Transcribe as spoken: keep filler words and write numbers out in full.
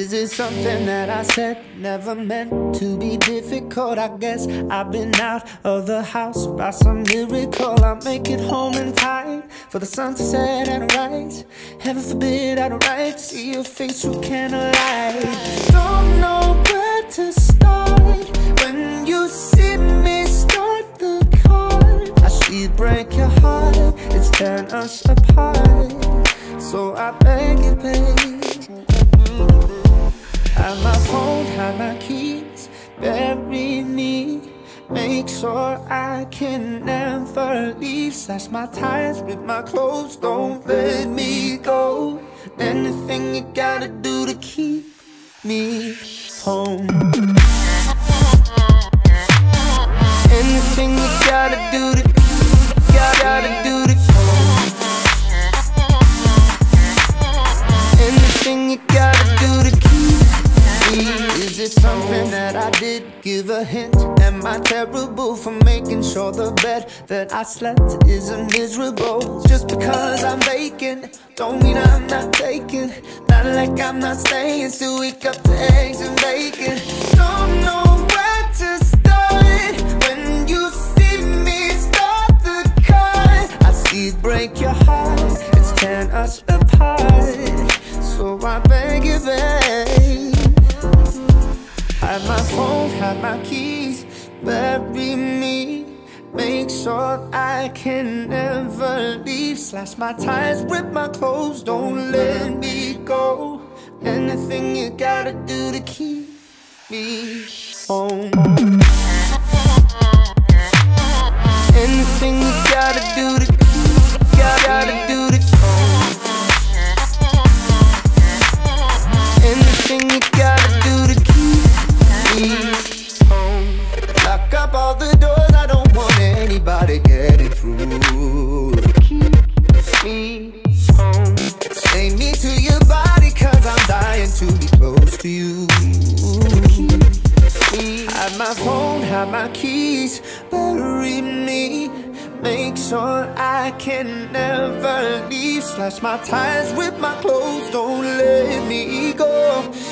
Is it something that I said? Never meant to be difficult. I guess I've been out of the house by some miracle. I'll make it home in time for the sun to set and rise. Heaven forbid I don't write. See your face through candlelight. Don't know where to start when you see me start the car. I see it break your heart, it's tearing us apart. So I beg you, babe, have my phone, have my keys, bury me. Make sure I can never leave. Slash my tires, rip my clothes, don't let me go. Anything you gotta do to keep me home. Anything you gotta do to, gotta, gotta do to anything you gotta do to keep me. Is it something that I did? Give a hint. Am I terrible for making sure the bed that I slept isn't miserable? Just because I'm vacant don't mean I'm not taking. Not like I'm not staying. Still wake up to eggs and bacon. Don't know where to start when you see me start the car. I see it break your heart, it's tearing us apart. So I beg you, babe, have my phone, have my keys, bury me. Make sure I can never leave. Slash my tires, rip my clothes, don't let me go. Anything you gotta do to keep me home. Anything you gotta do to, gotta, gotta do to anything you gotta do to keep me home. Lock up all the doors, I don't want anybody getting through. Keep me home. Take me to your body, cause I'm dying to be close to you. Keep me. Have my phone, have my keys, bury me. Make sure I can never leave. Slash my tires, rip my clothes, don't let me go.